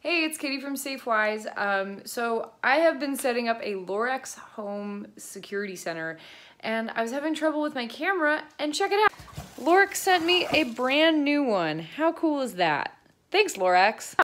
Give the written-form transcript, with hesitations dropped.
Hey, it's Katie from Safewise. So I have been setting up a Lorex home security center and I was having trouble with my camera, and check it out. Lorex sent me a brand new one. How cool is that? Thanks, Lorex.